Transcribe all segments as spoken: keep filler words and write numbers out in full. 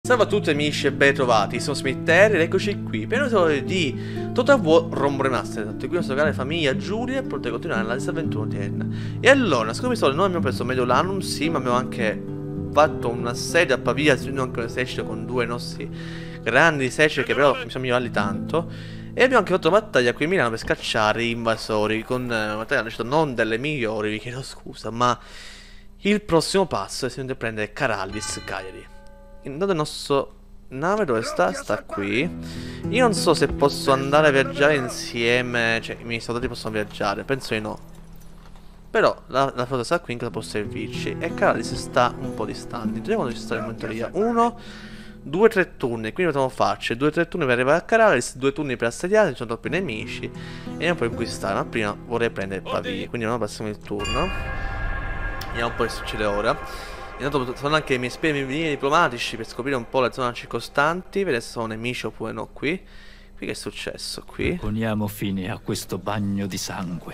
Salve a tutti amici e ben trovati, sono Smitterri ed eccoci qui per un episodio di Total War Rome Remastered. Qui nostro canale famiglia Giulia e pronti a continuare la disavventura odierna. E allora, nel secondo episodio noi abbiamo preso Mediolanum, sì, ma abbiamo anche fatto un assedio a Pavia, sfidando anche un esercito con due nostri grandi eserciti che però mi sono migliorati tanto. E abbiamo anche fatto una battaglia qui a Milano per scacciare gli invasori, con una battaglia non delle migliori, vi chiedo scusa, ma il prossimo passo è sempre prendere Karalis Cagliari. Intanto il nostro nave dove sta? Sta qui. Io non so se posso andare a viaggiare insieme. Cioè i miei soldati possono viaggiare. Penso di no. Però la, la flotta sta qui in cosa può servirci. E Karalis sta un po' distante. Vediamo quando ci sta in monteria. Uno, due, tre turni. Quindi dobbiamo farci due, tre turni per arrivare a Karalis. Due turni per assediare. Ci sono troppi nemici. E andiamo poi a conquistare. Ma prima vorrei prendere Pavia. Quindi non passiamo il turno. Vediamo un po' che succede ora. Intanto sono anche i miei esperimenti diplomatici per scoprire un po' le zone circostanti, vedere se sono nemici oppure no qui. Qui che è successo qui? Poniamo fine a questo bagno di sangue.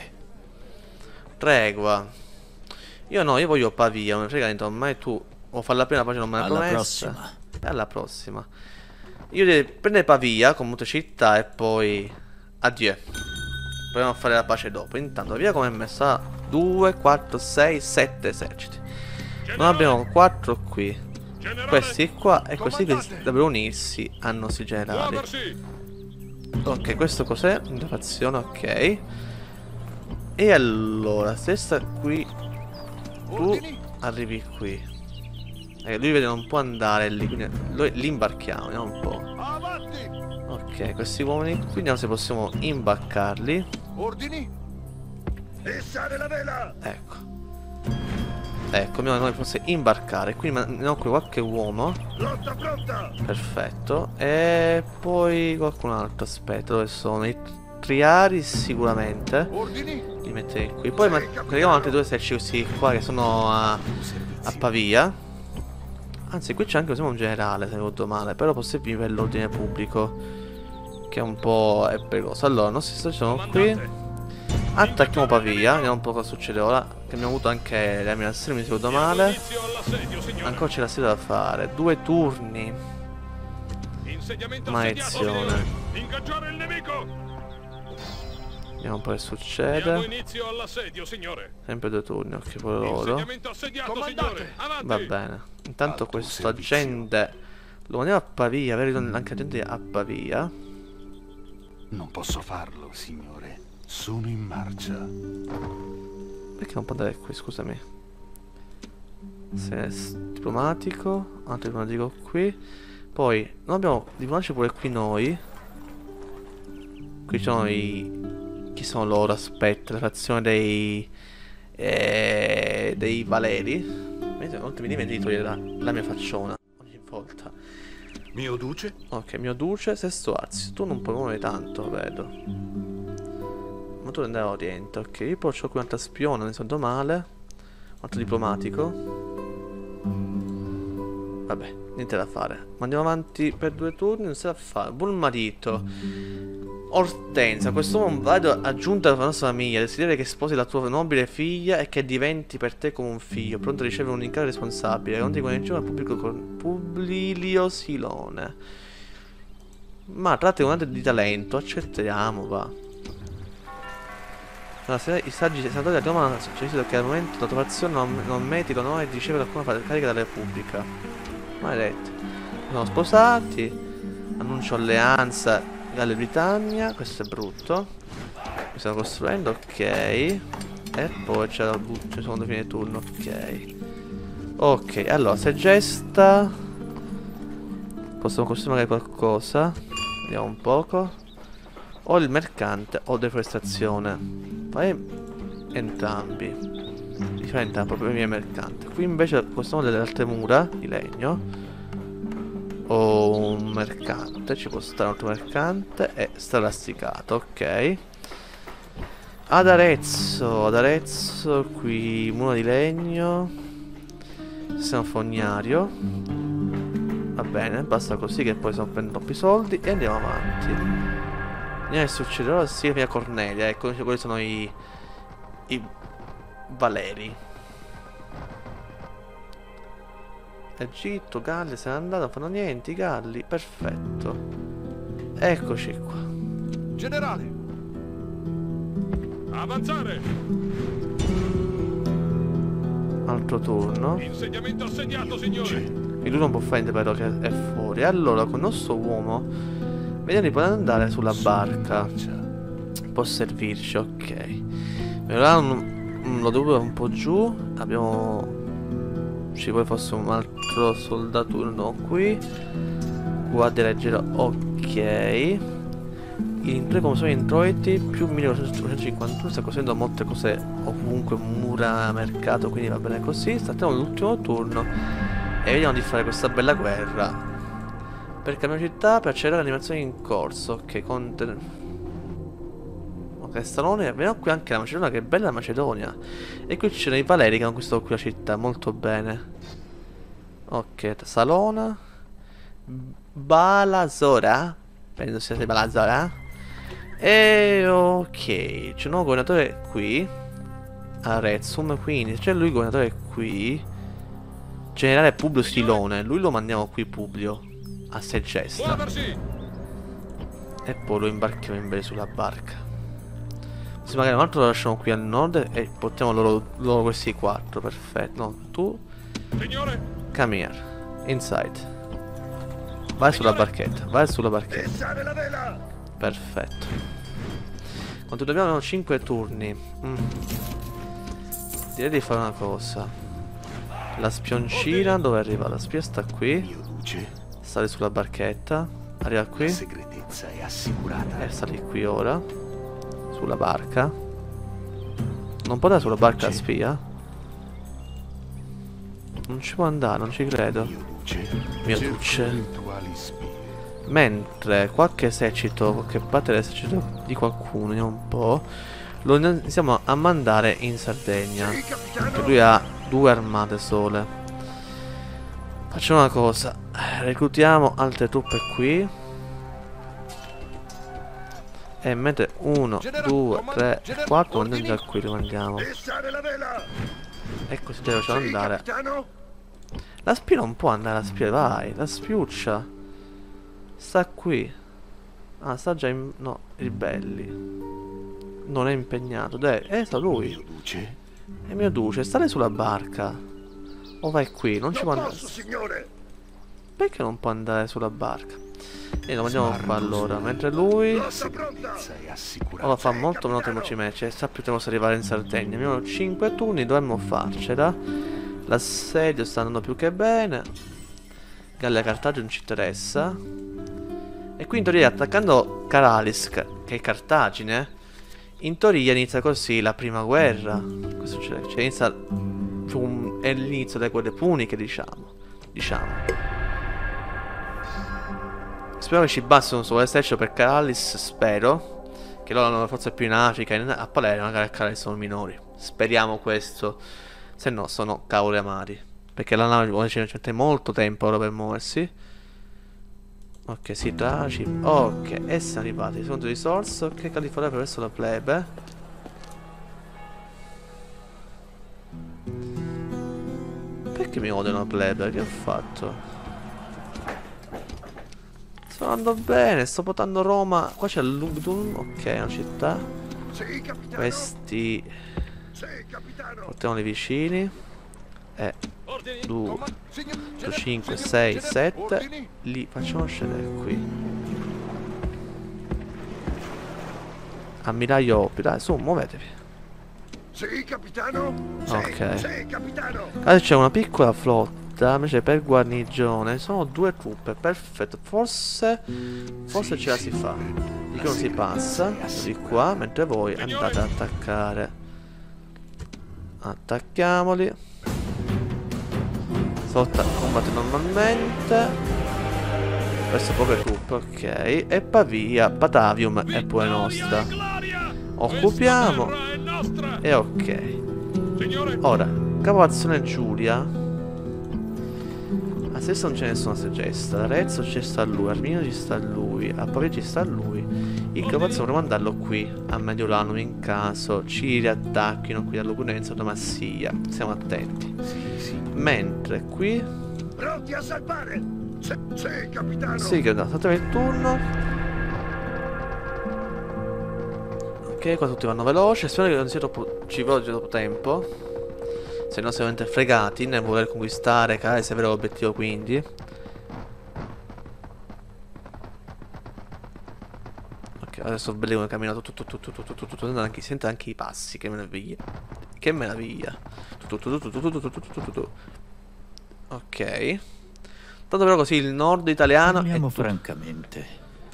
Tregua. Io no, io voglio Pavia, non mi frega niente, ormai tu o fare la prima pagina non me l'ha promessa. Alla prossima. E alla prossima. Io devo prendere Pavia con molte città e poi addio. Proviamo a fare la pace dopo. Intanto Pavia come è messa? due, quattro, sei, sette eserciti. Noi abbiamo quattro qui. Questi qua e questi che dovrebbero unirsi ai nostri generali. Ok, questo cos'è? Interfazione, ok. E allora, stessa qui. Tu arrivi qui. Eh, lui vede non può andare lì, quindi noi li imbarchiamo, vediamo un po'. Ok, questi uomini qui vediamo se possiamo imbarcarli. Ordini? Fissare la vela! Ecco. Ecco, noi possiamo imbarcare. Quindi mandiamo qui qualche uomo. Lotta pronta! Perfetto. E poi qualcun altro. Aspetta, dove sono? I triari sicuramente. Ordini? Li metterei qui. Poi creiamo altri due eserciti questi qua che sono a, a Pavia. Anzi, qui c'è anche un generale, se non ricordo male. Però può servire per l'ordine pubblico, che è un po' è pericoloso. Allora, i nostri eserciti sono qui. Attacchiamo Pavia, vediamo un po' cosa succede ora. Che abbiamo avuto anche le amministrazioni, mi ricordo male. Ancora c'è la sede da fare. Due turni. Maledizione. Vediamo un po' che succede. Sempre due turni, ok, pure loro. Va bene. Intanto questo agente lo mandiamo a Pavia, avere anche agente a Pavia. Non posso farlo, signore. Sono in marcia. Perché non può andare qui, scusami. Se è diplomatico. Altro diplomatico qui. Poi non abbiamo diplomatici pure qui noi. Qui ci sono i... Chi sono loro? Aspetta, la fazione dei... Eh, dei Valeri. Non mi dimentichi di togliere la, la mia facciona ogni volta. Mio duce? Ok, mio duce, sesto Azio. Tu non puoi muovere tanto, vedo. Ma tu andare a Oriente, ok. Io poi ho qui un'altra spione, ne sono male. Un altro diplomatico. Vabbè, niente da fare. Ma andiamo avanti per due turni, non si sa fare. Buon marito. Ortensia, quest'uomo valido aggiunto alla nostra famiglia. Desiderio che sposi la tua nobile figlia e che diventi per te come un figlio, pronto a ricevere un incarico responsabile. Non ti conosciamo al pubblico con Publilio Silone. Ma tratti un altro di talento, accettiamo, va. Allora, i saggi senatori della Roma ci dicono che al momento la tua fazione non, non meriti l'onore di ricevere alcuna carica dalla Repubblica. Maledetti. Siamo sposati. Annuncio alleanza Gallia Britannia. Questo è brutto. Mi stiamo costruendo, ok. E poi c'è la buccia, secondo fine turno, ok. Ok, allora, se gesta possiamo costruire magari qualcosa. Vediamo un poco. O il mercante o deforestazione. Fai entrambi. Li fai entrambi proprio il mio mercante. Qui invece costruiamo delle altre mura di legno. O un mercante. Ci può stare un altro mercante. E stralasticato, ok. Ad Arezzo. Ad Arezzo. Qui mura di legno. Sistema fognario. Va bene, basta così che poi sono prendo troppi soldi. E andiamo avanti. Che succede ora? Sì, mia Cornelia. Ecco, quelli sono i i Valeri. Egitto, Galli, se n'è andato, non fanno niente i Galli. Perfetto. Eccoci qua. Generale! Avanzare! Altro turno. Insediamento assediato, signore! E lui non può fare niente però che è fuori. Allora, con il nostro uomo vediamo di poter andare sulla barca. Può servirci, ok. Mediolanum lo devo un po' giù. Abbiamo... ci vuole forse un altro soldaturno qui. Guardia leggera, ok. In tre come sono introiti più millequattrocentocinquantuno. Sta costruendo molte cose ovunque, mura, mercato, quindi va bene così. Startiamo l'ultimo turno e vediamo di fare questa bella guerra per cambiare città, per accelerare l'animazione in corso. Ok, conten... ok, Salone. Vediamo qui anche la Macedonia, che bella la Macedonia. E qui ci sono i Valeri che hanno conquistato qui la città, molto bene. Ok, Salona, Balasora, penso sia Balasora. E ok, c'è un nuovo governatore qui a Rezum, quindi c'è lui governatore qui. Generale Publio Silone, lui lo mandiamo qui Publio a Segesta. E poi lo imbarchiamo invece sulla barca. Se magari un altro lo lasciamo qui al nord e portiamo loro, loro questi quattro, perfetto. No, tu come here, inside. Vai sulla barchetta, vai sulla barchetta. Perfetto. Quanto dobbiamo? Abbiamo cinque turni. mm. Direi di fare una cosa. La spioncina dove arriva? La spia sta qui. Sale sulla barchetta. Arriva qui. La segretezza è assicurata. E sali qui ora. Sulla barca. Non può andare sulla barca la spia? Non ci può andare, non ci credo. Mio duce. Mentre qualche esercito, qualche parte dell'esercito di qualcuno, vediamo un po', lo iniziamo a mandare in Sardegna. Che lui ha due armate sole. Facciamo una cosa. Reclutiamo altre truppe qui. E mentre uno, due, tre, quattro andiamo già qui, li mandiamo. E così deve andare. La spia non può andare, la spia, vai, la spiuccia. Sta qui. Ah, sta già in... no, ribelli. Non è impegnato, dai, è sta lui. È mio duce, stare sulla barca. O vai qui, non ci può andare. Perché non può andare sulla barca? E lo mandiamo qua allora. Mentre lui ora fa molto meno tempo ci mette. Sa più tempo se arrivare in Sardegna. Abbiamo cinque turni, dovremmo farcela. L'assedio sta andando più che bene. Gallia Cartagine non ci interessa. E qui in teoria attaccando Caralis, che è Cartagine, in teoria inizia così la prima guerra. Cosa succede? Cioè inizia un, è l'inizio delle guerre puniche, diciamo. Diciamo. Spero che ci basti un solo esercito per Caralis, spero. Che loro hanno forse più in Africa, in, a Palermo magari a Caralis sono minori. Speriamo questo. Se no sono cavoli amari. Perché la nave vuole ci mette molto tempo ora per muoversi. Ok, si traci. Ok, e siamo arrivati. Secondo risorse. Ok, California verso la plebe. Perché mi odiano la plebe? Che ho fatto? Sto andando bene, sto portando Roma. Qua c'è Lugdun. Ok, una città. Questi portiamoli vicini. E due, cinque, sei, sette. Li facciamo scendere qui. Ammiraglio Oppi, dai, su, muovetevi. Ok. Adesso c'è una piccola flotta invece per guarnigione. Sono due truppe, perfetto. Forse Forse ce la si fa. Di qui non si passa. Di qua, mentre voi andate ad attaccare. Attacchiamoli. Flotta combatte normalmente. Perso poche truppe, ok. E Pavia, Batavium è pure nostra. Occupiamo. E ok. Ora, capoazione Giulia. A Sesta non c'è nessuna Segesta. A Arezzo ci sta lui, a Arminio ci sta lui, a Pavia ci sta lui. Il capoazione dovremmo mandarlo qui, a Mediolanum in caso ci riattacchino qui a Lucunenza o Tomassia. Stiamo attenti. Mentre qui Pronti a salvare? Sì, sì, capitano. Sì, che fatemi il turno. Ok, qua tutti vanno veloci. Spero che non sia troppo. Ci voglia troppo tempo. Se no siamo veramente fregati nel voler conquistare Calais, è vero l'obiettivo quindi. Ok, adesso bello cammina tutto tutto tutto tutto tutto tutto anche, sente anche i passi, che meraviglia. Che meraviglia. Tutto tutto tutto tutto tutto tutto tutto. Ok. Tanto però così il nord italiano Parliamo è francamente.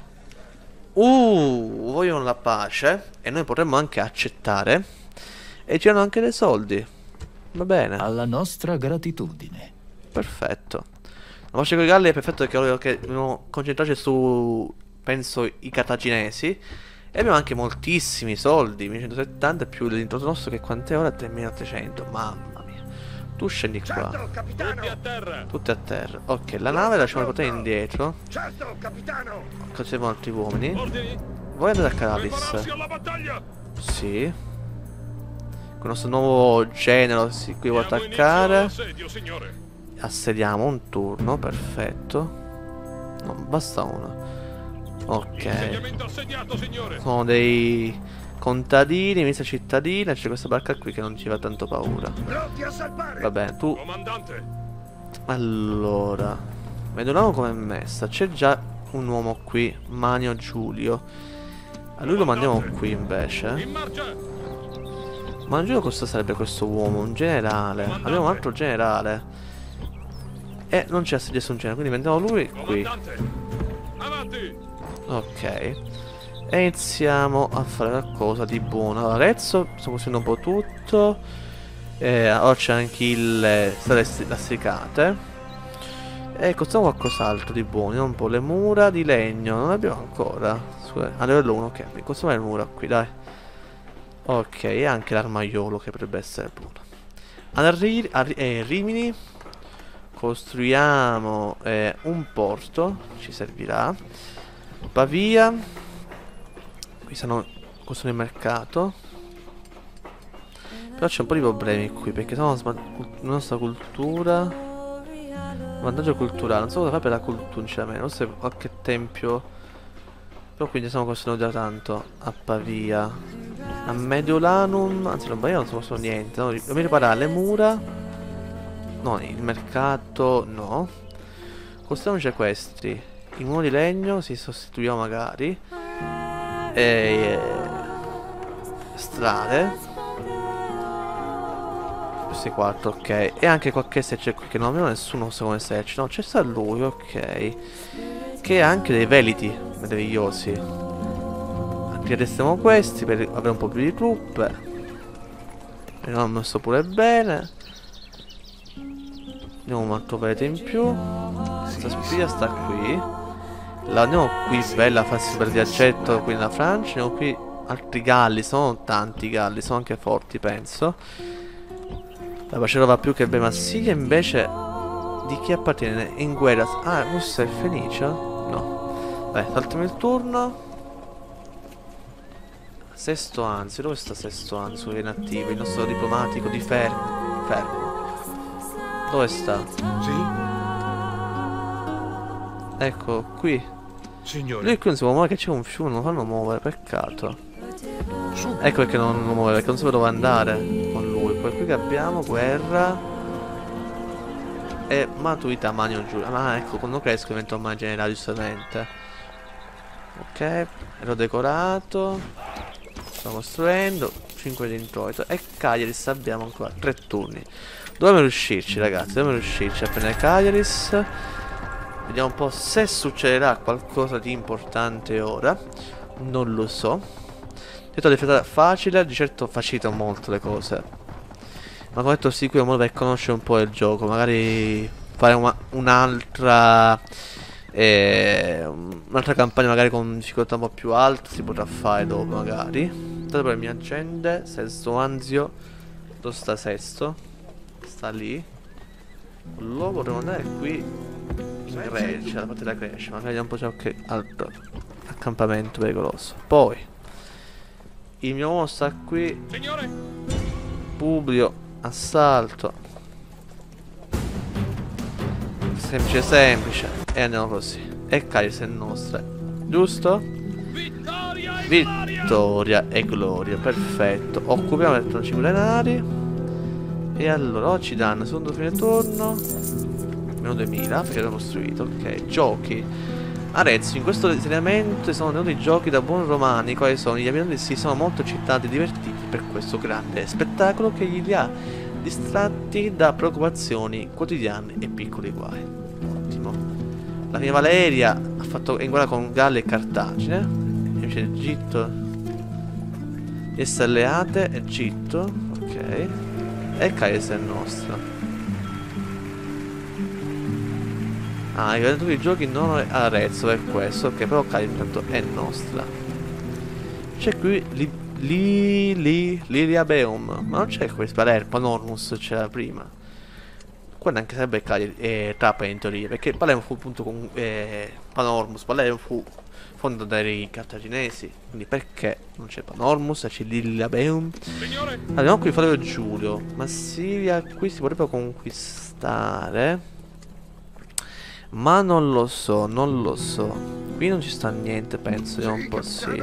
Uh, vogliono la pace e noi potremmo anche accettare e ci hanno anche dei soldi. Va bene. Alla nostra gratitudine. Perfetto. La pace con i Galli è perfetto perché voglio che dobbiamo concentrarci su, penso, i cartaginesi. E abbiamo anche moltissimi soldi, millecentosettanta più l'intro nostro che quante ore? tremilatrecento. Mamma mia. Tu scendi qua. Certo, capitano. Tutti a terra. Tutti a terra. Ok, la nave lasciamo portare indietro. Certo, capitano. Conserviamo altri uomini. Ordini. Vuoi andare a Calalis? Prepararsi alla battaglia. Sì. Con il nostro nuovo genero si qui vuole Diamo inizio attaccare. all'assedio, signore. Assediamo un turno, perfetto. No, basta uno. Ok. Insediamento assediato, signore. Sono dei contadini, mista cittadina. C'è questa barca qui che non ci fa tanto paura. Pronti a salvare. Va bene, tu. Comandante. Allora, vediamo com'è messa. C'è già un uomo qui, Manio Giulio. A lui lo mandiamo qui invece. In marcia. Ma Giulio cosa sarebbe questo uomo? Un generale. Abbiamo un altro generale. E non c'è nessun generale, quindi mandiamo lui qui. Comandante. Avanti. Ok. E iniziamo a fare qualcosa di buono. Allora, Arezzo, sto costruendo un po' tutto. E ora c'è anche il strade lastricate. E costruiamo qualcos'altro di buono. Un po' le mura di legno. Non abbiamo ancora. Scusa, a livello uno, ok. Costruiamo le mura qui, dai. Ok, e anche l'armaiolo che potrebbe essere buono. Ad Ri Ri eh, Rimini costruiamo eh, un porto, ci servirà. Pavia. Qui stanno costruendo il mercato. Però c'è un po' di problemi qui perché sono la nostra cultura. Vantaggio culturale, non so cosa fare per la cultura sinceramente, non so se qualche tempio. Però quindi stiamo costruendo da tanto a Pavia. A Mediolanum, anzi non Pavia non sto costruendo niente, no? Dobbiamo riparare le mura. No, il mercato no. Costruiamoci questi. Il muro di legno si sostituiamo magari. E strade. Questi quattro, ok. E anche qualche esercito qui che non abbiamo nessuno secondo esercito. No, c'è sta lui, ok. Che ha anche dei veliti meravigliosi. Riaddestiamo questi per avere un po' più di truppe. E non ho messo pure bene. Andiamo un altro velete in più. Questa spia sta qui. La andiamo qui bella a farsi per viaggetto qui nella Francia. Andiamo qui altri galli. Sono tanti galli. Sono anche forti penso. La pace va più che bene. Marsiglia invece di chi appartiene in guerra? Ah, Russia e Fenicia? No. Beh, saltiamo il turno. Sesto Anzio, dove sta Sesto Anzio che è inattivo? Il nostro diplomatico di Fermo. Fermo. Dove sta? Sì. Ecco, qui. Signore. Lui qui non si può muovere, che c'è un fiume, non lo fanno muovere, peccato. Su. Ecco perché non lo muove, perché non sapevo dove andare con lui. Poi qui che abbiamo, guerra. E maturità, Manio Giulio. Ah, ecco, quando cresco divento un generale, giustamente. Ok, ero decorato. Sto costruendo. cinque di introito. E Cagliaris abbiamo ancora tre turni. Dobbiamo riuscirci, ragazzi. Dobbiamo riuscirci a prendere Cagliaris. Vediamo un po' se succederà qualcosa di importante ora. Non lo so. Detto difesa facile, di certo facilita molto le cose. Ma come detto, sì, qui è un modo per conoscere un po' il gioco. Magari fare un'altra eh, un'altra campagna magari con difficoltà un po' più alte si potrà fare dopo magari. Intanto per mi accende Sesto Anzio. Dove sta Sesto? Sta lì. Lo potremmo andare qui in Grecia, la parte della Grecia. Magari un po' c'è qualche altro accampamento pericoloso. Poi il mio uomo sta qui. Signore. Publio, assalto. semplice semplice. E andiamo così. E Cagliari è nostra. Giusto? Vittoria e gloria! Vittoria e gloria. Perfetto. Occupiamo i troncini milenari. E allora oggi danno secondo fine turno. Meno duemila perché l'ho costruito. Ok. Giochi. Arezzo, in questo insediamento sono tenuti giochi da buon romani, quali sono gli abitanti si sono molto eccitati e divertiti per questo grande spettacolo che gli ha distratti da preoccupazioni quotidiane e piccoli guai. Ottimo. La mia Valeria ha fatto in guerra con Gallia e Cartagine. Invece Egitto. Esse alleate, Egitto. Ok. E Cagliari è nostra. Ah, i tutti i giochi non Arezzo per questo, ok, però Cagliari intanto è nostra. C'è qui li, li, li, Liliabeum, ma non c'è qui Palermo, Panormus c'era prima. Qua neanche sarebbe Cagliari e Trapani in teoria, perché Palermo fu appunto con eh, Panormus, Palermo fu fondato dai cartaginesi, quindi perché non c'è Panormus, c'è Liliabeum. Signore! Abbiamo qui Flavio Giulio, Massilia qui si potrebbe conquistare. Ma non lo so, non lo so. Qui non ci sta niente, penso. Vediamo un po' sì.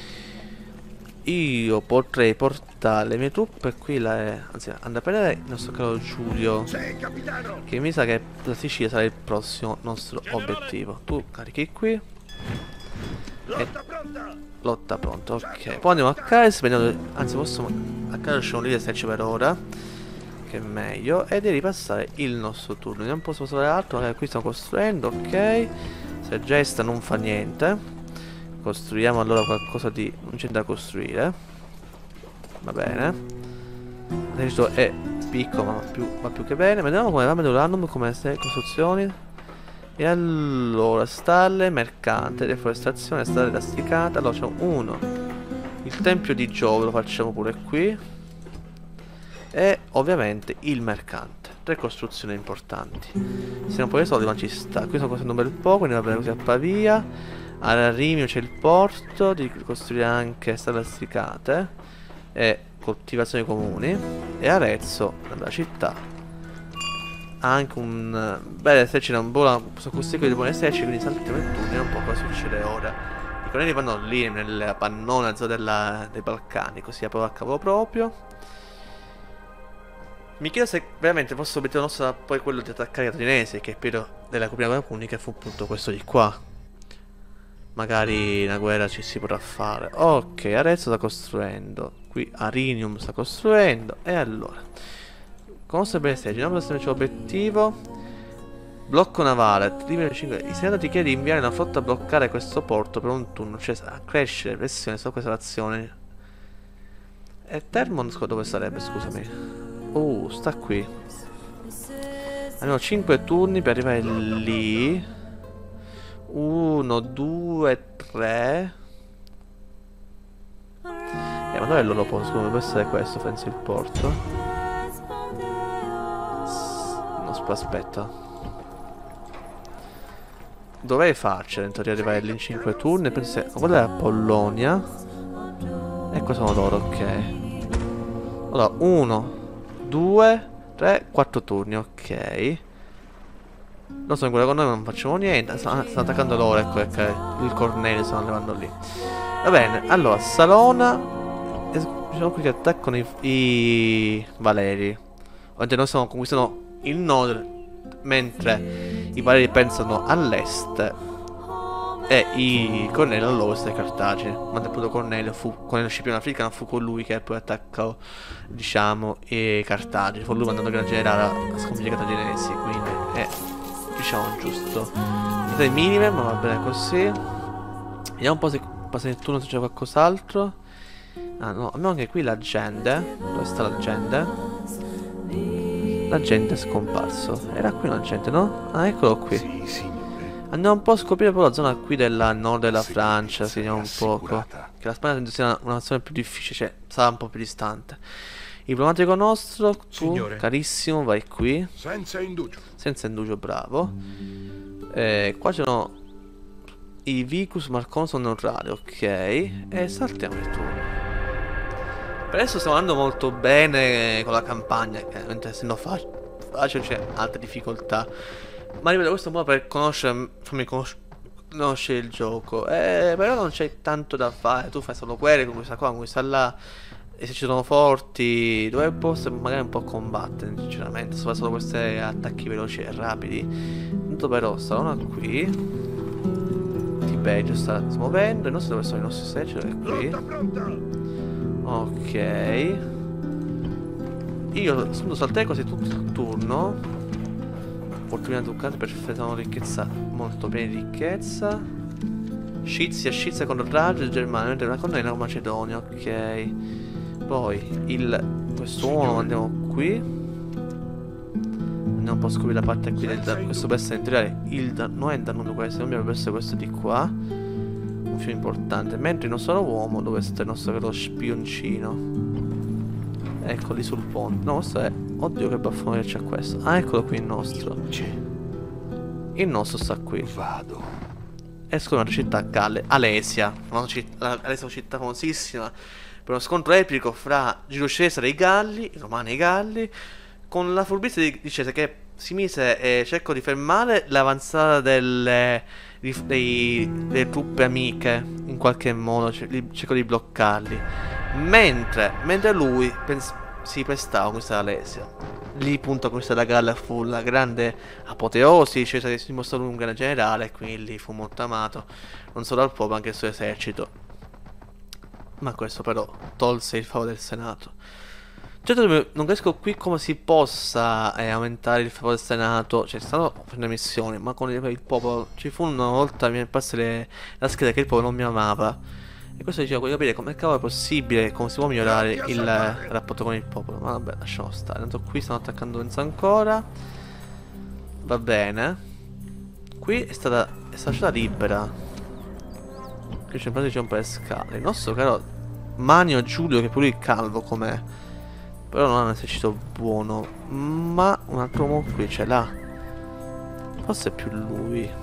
Io potrei portare le mie truppe qui là, eh, anzi, andare a prendere il nostro caro Giulio. Che mi sa che la Sicilia sarà il prossimo nostro obiettivo. Tu carichi qui. E lotta pronta, ok. Poi andiamo a Cagliari, anzi possiamo a Cagliari lasciamo lì le secce per ora. Che è meglio. E devi passare il nostro turno. Non posso fare altro. Magari qui stiamo costruendo. Ok. Se gesta non fa niente. Costruiamo allora qualcosa di. Non c'è da costruire. Va bene. L'esercito è piccolo ma più, va più che bene. Vediamo come va Medulanum. Come se costruzioni. E allora stalle, mercante, deforestazione, stalle lasticate. Allora c'è uno. Il tempio di Giove lo facciamo pure qui. E ovviamente il mercante. Tre costruzioni importanti. Se non poi soldi ma ci sta. Qui sto costruendo un bel po'. Quindi va bene così a Pavia. A Rimio c'è il porto. Di costruire anche strade lastricate. E coltivazioni comuni. E Arezzo, la città, ha anche un bel esercito. Un buona. Sono costruiti di buoni eserciti. Quindi saltiamo il turno. Un po' cosa succede ora. I coloni vanno lì nella pannona zona della, dei Balcani. Così a proprio a cavolo proprio. Mi chiedo se veramente fosse l'obiettivo nostro poi quello di attaccare i cartaginesi, che il periodo della prima guerra punica fu appunto questo di qua. Magari una guerra ci si potrà fare. Ok, Arezzo sta costruendo. Qui Arinium sta costruendo. E allora conoscere bene stage, non possiamo c'è l'obiettivo. Blocco navale. Il Senato ti chiede di inviare una flotta a bloccare questo porto per un turno, cioè a crescere pressione su questa azione. E Termonsk dove sarebbe, scusami? Oh, sta qui. Abbiamo cinque turni per arrivare lì. uno, due, tre. Eh, ma dov'è il loro porto? Come può essere questo? Penso il porto. No, aspetta. Dovrei farcela in teoria arrivare lì in cinque turni. Penso se... quella è la Polonia. Ecco sono loro, ok. Allora, uno, due, tre, quattro turni, ok. Non sono in quella con noi, ma non facciamo niente. Stanno, stanno attaccando loro, ecco, ecco. Il Cornelio stanno levando lì. Va bene, allora, Salona. Diciamo qui che attaccano i, i Valeri. Ovviamente noi stiamo conquistando il nord, mentre i Valeri pensano all'est. E i Cornelio all'ovest di Cartagine. Ma appunto Cornelio fu con il Scipione africano, fu colui che poi attaccò, diciamo, i Cartagine. Fu lui mandato a generale a sconfiggere i cartaginesi. Quindi è, diciamo, giusto. Le minime, ma va bene così. Vediamo un po' se passa il turno se c'è qualcos'altro. Ah no, abbiamo anche qui la gente. Dove sta la gente? La gente è scomparso. Era qui la gente, no? Ah, eccolo qui. Sì, signore. Andiamo un po' a scoprire poi la zona qui della nord della Francia, sì, vediamo un poco. Che la Spagna sia una, una nazione più difficile, cioè sarà un po' più distante. Il diplomatico nostro, tu, Signore. carissimo, vai qui. Senza indugio. Senza indugio, bravo. Eh, qua c'erano i Vicus Marcon sono neutrali, ok. E saltiamo il turno. Per adesso stiamo andando molto bene con la campagna, mentre essendo facile c'è altre difficoltà. Ma ripeto, questo è un modo per conoscere, farmi conoscere conoscere il gioco. Eh, però non c'è tanto da fare. Tu fai solo quelle con questa qua, con questa là. E se ci sono forti, dove posso magari un po' combattere, sinceramente. Se fai solo questi attacchi veloci e rapidi. Tanto però sta una qui. Tiberio sta smuovendo. E non so dove sono i nostri eserciti. È qui. Ok. Io sono saltare così tutto il turno. Fortuna ducati, perfetta ricchezza, molto bene ricchezza. Scizia, Scizia con raggio Germania, mentre una colonna in Macedonia, ok. Poi il questo uomo lo mandiamo qui. Andiamo un po' a scoprire la parte qui del danno. Questo può essere in teoria il danno, non è il danno questo, non dovrebbe essere questo di qua. Un film importante. Mentre il nostro uomo, dove sta il nostro vero spioncino? Ecco lì sul ponte. No, questo è... Oddio che baffone c'è questo. Ah, eccolo qui il nostro. Il nostro sta qui. Vado. Esco da una città Galle. Alesia. Una città, Alesia è una città famosissima per uno scontro epico fra Giulio Cesare e i Galli, i Romani e i Galli, con la furbizia di, di Cesare che si mise e cercò di fermare l'avanzata delle, di, dei, delle truppe amiche. In qualche modo cercò di bloccarli. Mentre, mentre lui pens- si prestava a questa Alesia. Lì appunto questa la Galla fu la grande apoteosi. Cesare si dimostrò lui un grande generale. E quindi lì fu molto amato non solo dal popolo, anche il suo esercito. Ma questo però tolse il favore del Senato. Certo, non capisco qui come si possa eh, aumentare il favore del Senato. Cioè, stanno facendo missioni, ma con il, il popolo. Ci fu una volta, mi passe le, la scheda che il popolo non mi amava. E questo diceva, voglio capire come cavolo è possibile, come si può migliorare il eh, rapporto con il popolo. Ma vabbè, lasciamo stare. Tanto qui stanno attaccando senza ancora. Va bene. Qui è stata, è stata lasciata libera. Qui c'è un po' le scale. Il nostro caro Manio Giulio, che pure il calvo com'è. Però non ha un esercito buono. Ma un altro uomo qui ce l'ha. Forse è più lui.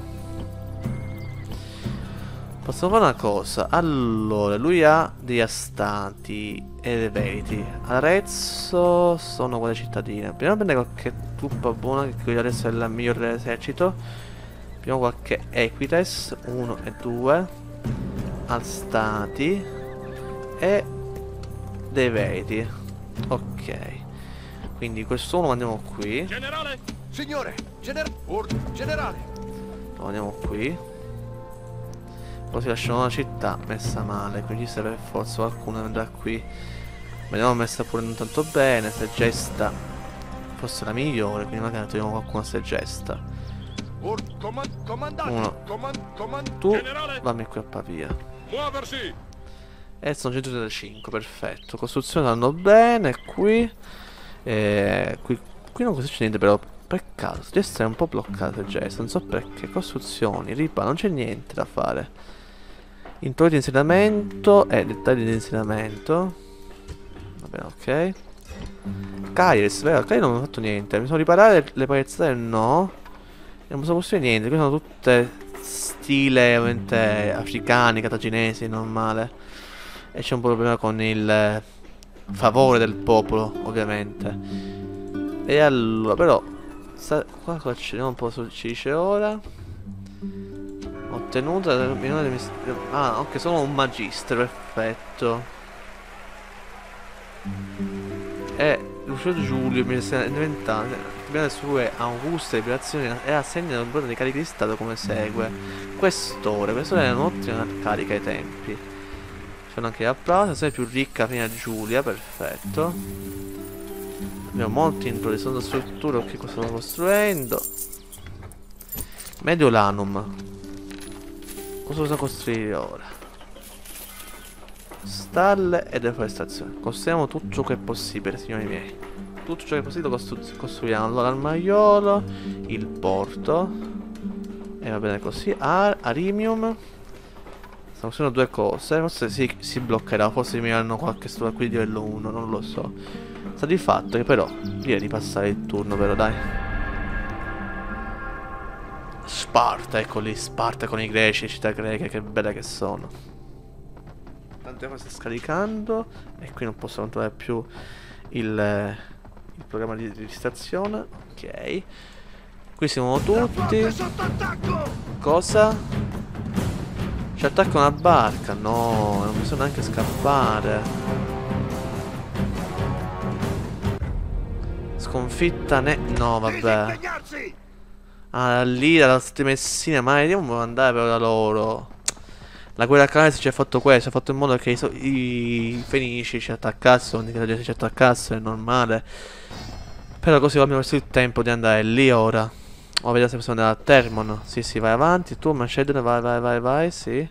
Possiamo fare una cosa. Allora, lui ha degli astati e dei veriti. Arezzo sono quelle cittadine. Proviamo a prendere qualche truppa buona, che qui adesso è il migliore esercito. Abbiamo qualche Equites, uno e due. Astati e dei veriti. Ok. Quindi quest'uomo lo andiamo qui. Generale! Signore, gener Or generale. Lo andiamo qui. Poi si lasciano una città messa male, quindi se per forza qualcuno andrà qui. Vediamo messa pure non tanto bene, se gesta forse la migliore, quindi magari troviamo qualcuno se gesta. Comand comandante. Uno. Comand comand Tu Generale. dammi qui a Pavia. Muoversi! E sono centotrentacinque, perfetto. Costruzione vanno bene qui. E qui, qui non costruisce niente però. Peccato, gesta è un po' bloccata gesta, non so perché. Costruzioni, ripa, non c'è niente da fare. Introiti di insediamento e dettagli di insediamento. Va bene, ok. Kairos, vero? Kairos non ho fatto niente. Mi sono riparare le paezzate, no. E non posso costruire niente. Qui sono tutte stile ovviamente africani, cartaginesi, normale. E c'è un po' di problema con il favore del popolo, ovviamente. E allora, però sta, qua cosa c'è? Vediamo un po' su ci dice ora. Ottenuta. Ah, ok, sono un magistro, perfetto. E Lucio Giulio mi è diventato le sue auguste liberazioni e assegna un numero di cariche di stato come segue. Quest'ora, quest'ora è un'ottima carica ai tempi. C'è anche l'applauso, sei più ricca prima Giulia, perfetto. Abbiamo molti introiti, sono strutture che sto costruendo. Mediolanum. Cosa possiamo costruire ora? Stalle e deforestazione. Costruiamo tutto ciò che è possibile, signori miei. Tutto ciò che è possibile lo costru costruiamo. Allora, il maiolo, il porto. E va bene così. Ar Arimium. Stiamo facendo due cose. Forse si, si bloccherà. Forse mi hanno qualche struttura qui di livello uno. Non lo so. Sta di fatto che però direi di passare il turno, però dai. Sparta, ecco lì. Sparta con i greci, le città greche. Che belle che sono. Tante cose sta scaricando. E qui non posso controllare più il, il programma di registrazione. Ok. Qui siamo tutti. Cosa? Ci attacca una barca. No, non bisogna neanche scappare. Sconfitta ne... No, vabbè. Ah, lì dalla sette Messina. Ma vediamo andare però da loro. La guerra canale ci ha fatto questo. Ha fatto in modo che i, so i fenici ci attaccassero. Che la gente ci attaccasse, è normale. Però così abbiamo perso il tempo di andare lì ora. Oh, vediamo se possiamo andare a Termon. Sì, sì, vai avanti. Tu, Macedone, vai, vai, vai, vai, sì.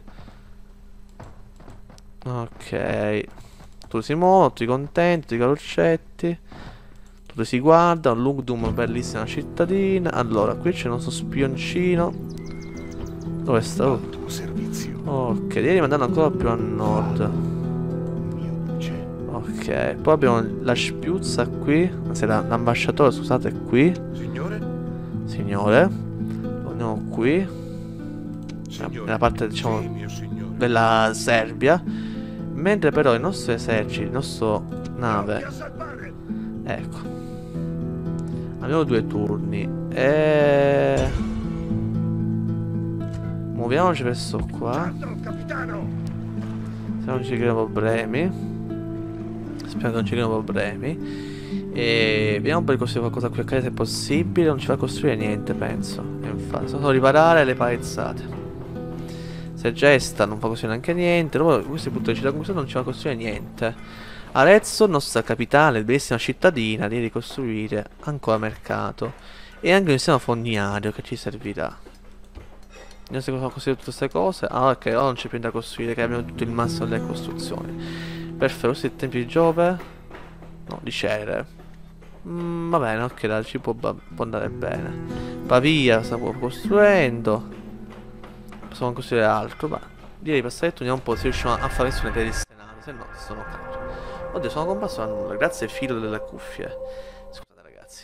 Ok. Tutti si muovono, tutti contenti, tutti carrozzetti. Tutti si guardano. Lugdunum, bellissima cittadina. Allora, qui c'è il nostro spioncino. Dove sta? Oh. Ok, devi mandare ancora più a nord. Ok, poi abbiamo la spiuzza qui. Anzi, l'ambasciatore, scusate, è qui. Signore? Signore. Lo andiamo qui. Signore. Nella parte, diciamo, sì, della Serbia. Mentre però il nostro esercito, il nostro nave. Ecco. Abbiamo due turni. E... muoviamoci verso qua. Se non ci creano problemi. Spero che non ci creano problemi. E vediamo un po' di costruire qualcosa qui a casa se è possibile. Non ci fa costruire niente, penso. E infatti, solo riparare le palezzate. Se gesta non fa costruire neanche niente. Dopo questi punti di città comunque non ci fa costruire niente. Arezzo, nostra capitale, bellissima cittadina. Di ricostruire ancora mercato. E anche un sistema fognario che ci servirà. Vediamo se possiamo costruire tutte queste cose. Ah, ok, ora non c'è più da costruire, che abbiamo tutto il massimo delle costruzioni. Perfetto, questo è il tempio di Giove. No, di Cerere. Mm, va bene, ok, dai, ci può, può andare bene. Pavia, stiamo costruendo. Possiamo costruire altro, ma direi di passare detto, vediamo un po' se riusciamo a fare nessuna per il Senato. Se no, sono carico. Oddio, sono comparso a nulla. Grazie filo delle cuffie. Scusate, ragazzi.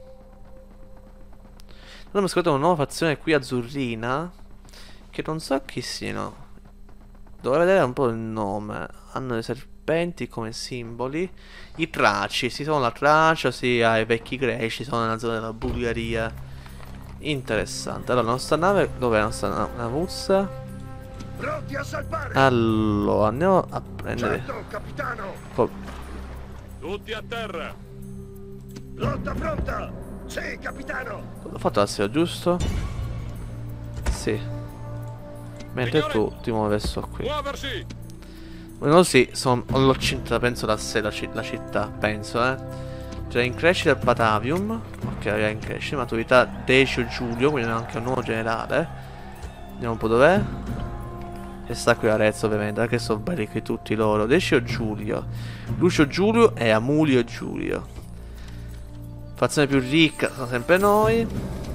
Abbiamo scoperto una nuova fazione qui azzurrina. Che non so chi siano. Dovrei vedere un po' il nome. Hanno dei serpenti come simboli. I Traci, si sono la Tracia, sia i vecchi greci, sono nella zona della Bulgaria. Interessante. Allora, la nostra nave, dov'è la nostra navuzza? Pronti a salvare. Allora, andiamo a prendere. Certo, capitano. Oh. Tutti a terra. Lotta pronta. Sì, capitano. Ho fatto l'assio, giusto? Sì. Mentre Signore, tu ti muovi verso qui. Muoversi. Bueno, sì, sono, l'ho cinta, penso da sé la, la città, penso, eh. Cioè in crescita il Batavium. Ok, è in crescita. Maturità Decio Giulio, quindi anche un nuovo generale. Vediamo un po' dov'è. E sta qui Arezzo, ovviamente, anche sono belli qui tutti loro. Decio Giulio, Lucio Giulio e Amulio Giulio. Fazione più ricca sono sempre noi.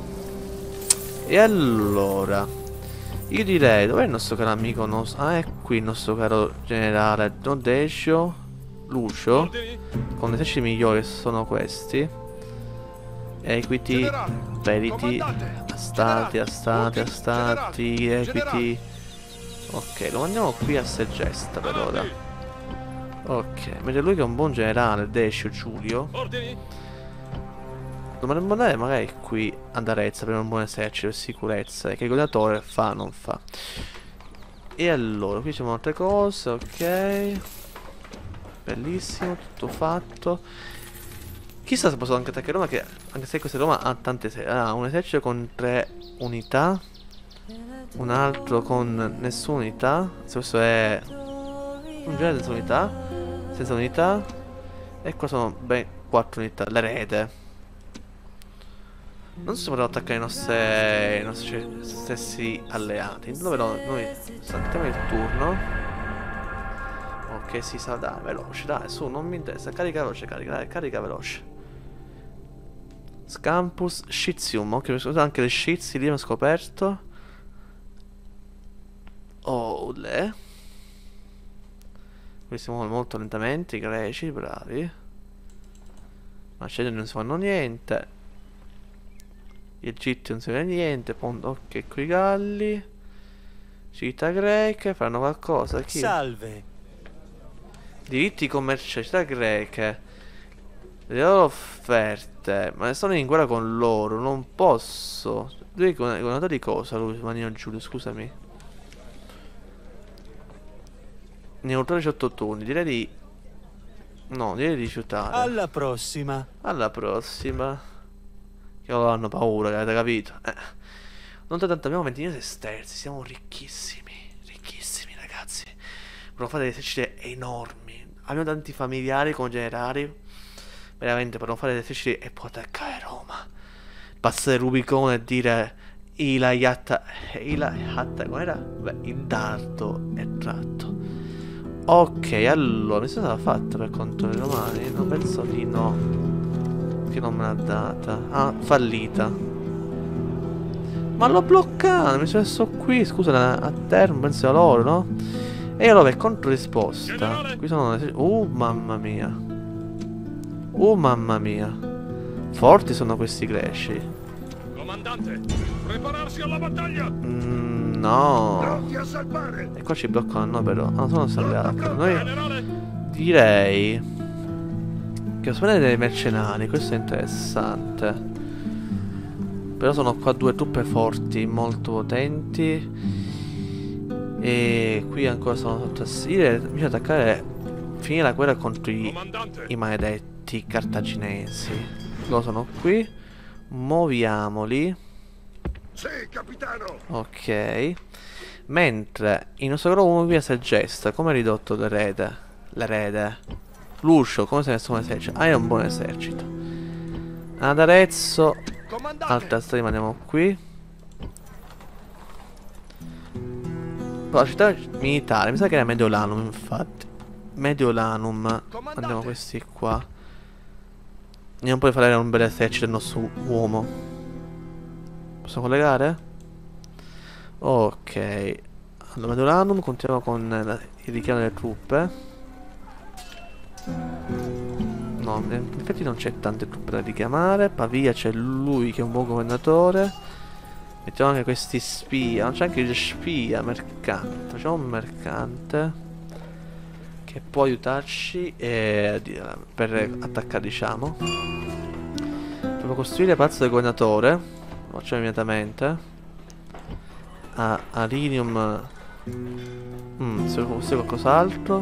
E allora, io direi, dov'è il nostro caro amico? Nos ah, è qui il nostro caro generale Don Decio, Lucio, Ordini. con eserciti migliori, sono questi. Equity, Verity, Astati, Astati, Astati, Equity. Ok, lo mandiamo qui a Segesta per ora. Ok, mentre lui che è un buon generale, Decio Giulio. Ordini. Dovremmo andare magari qui ad Arezzo per un buon esercito e sicurezza. Che il gladiatore fa, non fa. E allora, qui c'è altre cose, ok. Bellissimo, tutto fatto. Chissà se posso anche attaccare Roma, che anche se questa Roma ha tante eserciti. Ha un esercito con tre unità. Un altro con nessuna unità. Se questo è un genere senza unità. Senza unità. E qua sono ben quattro unità. L'erede. Non so se potremmo attaccare i nostri, i nostri stessi alleati. Intanto però noi saltiamo il turno. Ok, si sa, dai, veloce, dai, su, non mi interessa. Carica veloce, carica, dai, carica veloce. Scampus Scizium. Ok, scusate, anche le Scizi lì abbiamo scoperto. Oh, le. Qui si muovono molto lentamente i greci, bravi. Ma Macedoni non si fanno niente. Gli egizi non si vede niente. Ok, qui i galli. Città greche faranno qualcosa. Chi? Salve. Diritti commerciali, città greche. Le loro offerte. te. Ma sono in guerra con loro, non posso. Lui è governato di cosa? Lui, Manino Giulio, scusami. Neutrale diciotto turni, direi di... No, direi di rifiutare. Alla prossima. Alla prossima. Che loro hanno paura, avete capito? Eh. Non tanto abbiamo ventinove sesterzi, siamo ricchissimi. Ricchissimi, ragazzi. Però fare delle eserciti enormi. Abbiamo tanti familiari con generali. Veramente, per non fare delle eserciti e poi attaccare Roma. Passare Rubicone e dire... Ila Yatta... Ila Yatta... Com'era? Beh, il dardo è tratto. Ok, allora, mi sono fatta per conto dei romani? No, penso di no. Che non me l'ha data. Ah, fallita. Ma l'ho bloccato, mi sono messo qui, scusa, a termine, penso a loro, no? E allora, per controrisposta. Qui sono... Uh, mamma mia. Uh, mamma mia. Forti sono questi greci. Comandante, prepararsi alla battaglia! Mm, no. Pronti a salpare! E qua ci bloccano noi però. Ah, non sono salvati. Noi Generale, direi che ospedale dei mercenari, questo è interessante. Però sono qua due truppe forti, molto potenti. E qui ancora sono sotto assedio. Bisogna attaccare, finire la guerra contro i, comandante, i maledetti cartaginesi. Loro sono qui. Muoviamoli. Sì, capitano! Ok. Mentre il nostro gruppo via si gesta. Come ha ridotto l'erede? L'erede. Lucio, come si è messo un esercito? Hai un buon esercito. Ad Arezzo. Altra storia, andiamo qui. Poi la città militare, mi sa che era Mediolanum, infatti. Mediolanum. Andiamo questi qua. Andiamo poi a fare un bel esercito del nostro uomo. Posso collegare? Ok. Allora, Mediolanum, continuiamo con la, il richiamo delle truppe. No, in effetti non c'è tante truppe da richiamare. Pavia c'è lui che è un buon governatore. Mettiamo anche questi spia. Non c'è anche il spia, mercante. Facciamo un mercante che può aiutarci eh, per attaccare, diciamo. Dobbiamo costruire palazzo del governatore. Lo facciamo immediatamente. A Arinium. Mm, se fosse qualcos'altro.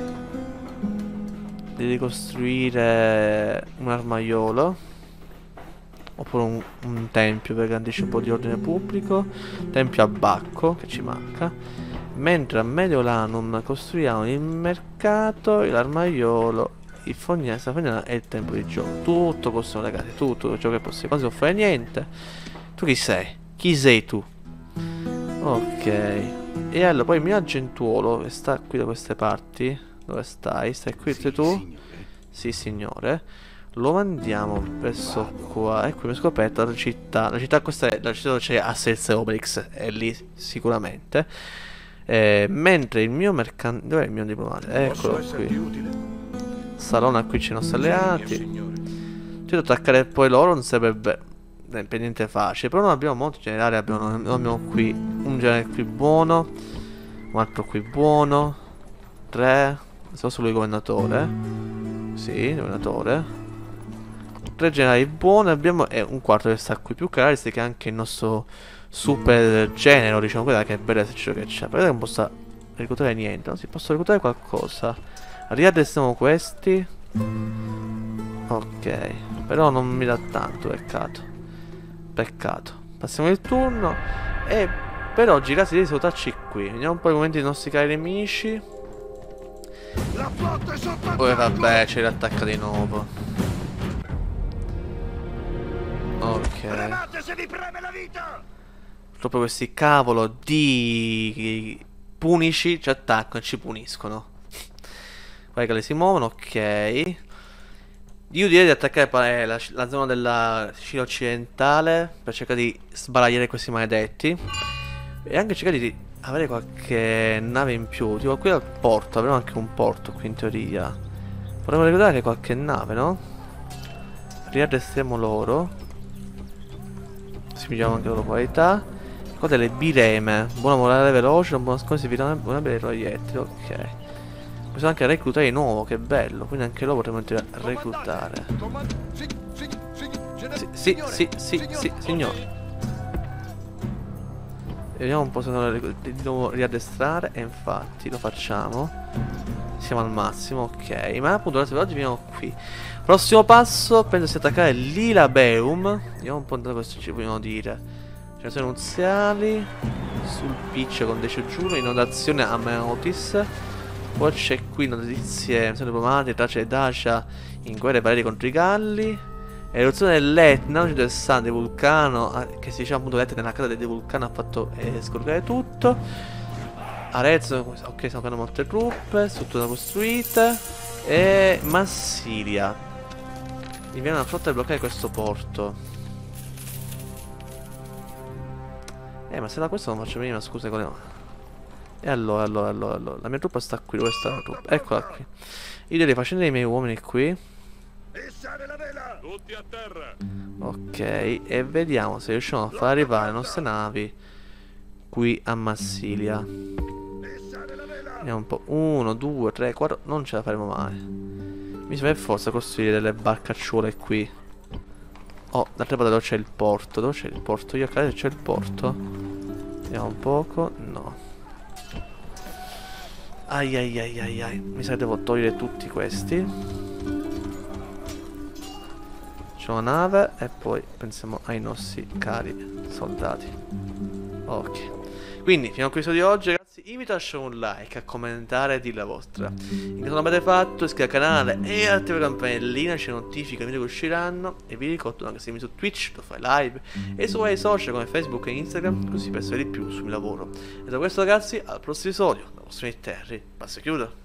Devi costruire un armaiolo. Oppure un, un tempio per garantisce un po' di ordine pubblico. Tempio a Bacco, che ci manca. Mentre a Mediolanum costruiamo il mercato, l'armaiolo, il fognale, la fognana e il tempio di gioco. Tutto possono ragazzi, tutto ciò che è possibile. Quasi non fare niente. Tu chi sei? Chi sei tu? Ok. E allora poi il mio aggentuolo che sta qui da queste parti. Dove stai? Stai qui sei tu? Signore. Sì signore. Lo mandiamo verso qua. Ecco mi ho scoperto la città. La città questa è la città dove c'è Asterix e Obelix. È lì sicuramente. Eh, mentre il mio mercante... Dov'è il mio diplomatico? Eccolo qui. Salona, qui c'è i nostri alleati. Certo, attaccare poi loro non sarebbe per niente facile. Però non abbiamo molti generali. Abbiamo, non abbiamo qui un generale qui buono. Un altro qui buono. Tre. Sono solo il governatore. Sì, governatore. Tre generali buoni. Abbiamo e un quarto che sta qui. Più caratteristiche anche il nostro super genero, diciamo. Guarda che bello esercito che c'è. Però non posso reclutare niente. Non si posso reclutare qualcosa. Riaddestiamo questi. Ok. Però non mi dà tanto, peccato. Peccato. Passiamo il turno. E per oggi ragazzi devi salutarci qui. Vediamo un po' i momenti dei nostri cari nemici. La flotta è sotto Poi attacco! vabbè c'è l'attacco di nuovo. Ok. Remate se vi preme la vita! Proprio questi cavolo di punici ci attaccano e ci puniscono. Guarda che le si muovono, ok. Io direi di attaccare la, la zona della Sicilia occidentale per cercare di sbaragliare questi maledetti. E anche cercare di avere qualche nave in più. Tipo qui al porto, avremo anche un porto qui in teoria. Vorremmo ricordare che qualche nave, no? Riaddestriamo loro. Si migliorano anche la loro qualità. Qua delle bireme. Buona morale veloce, una buona scorsa di buona bella proiettili, ok. Possiamo anche reclutare di nuovo, che bello. Quindi anche loro potremmo reclutare. Comand- sì, sì, sì. Sì, sì, sì, sì, sì, signore. Vediamo un po' se non lo di nuovo riaddestrare. E infatti lo facciamo. Siamo al massimo, ok. Ma appunto adesso per oggi veniamo qui. Prossimo passo, penso sia attaccare l'Ilabeum. Vediamo un po' da questo ci vogliono dire. Generazioni nuziali. Sul pitch con Deciojuro. Inondazione a Meotis. Poi c'è qui notizie, missioni diplomatiche, tracce di Dacia in guerre pareri contro i Galli. Eruzione dell'Etna, un del San del vulcano, che si diceva appunto l'Etna nella casa del vulcano ha fatto eh, scorgere tutto. Arezzo, ok, stiamo facendo molte truppe, strutture costruite. E Massilia. Mi viene una flotta a bloccare questo porto. Eh, ma se da questo non faccio prima, scusa con le... E allora, allora, allora, allora, la mia truppa sta qui, dove sta la truppa? Eccola qui. Io direi facendo i miei uomini qui. Issare la vela! Tutti a terra! Ok, e vediamo se riusciamo a far arrivare le nostre navi qui a Massilia. Issare la vela! Vediamo un po'. uno, due, tre, quattro. Non ce la faremo mai. Mi serve per forza costruire delle barcacciuole qui. Oh, d'altra parte dove c'è il porto? Dove c'è il porto? Io a casa c'è il porto. Vediamo un poco. No. Ai ai ai ai ai. Mi sa che devo togliere tutti questi. C'è una nave e poi pensiamo ai nostri cari soldati. Ok. Quindi, fino a questo di oggi, ragazzi, invito a lasciare un like, a commentare e dire la vostra. In caso non l'avete fatto, iscrivetevi al canale e attivate la campanellina, ci notifica i video che usciranno. E vi ricordo anche se mi su Twitch per fare live e su vari social come Facebook e Instagram, così per sapere di più sul mio lavoro. E da questo, ragazzi, al prossimo episodio, da vostro Terry, passo e chiudo.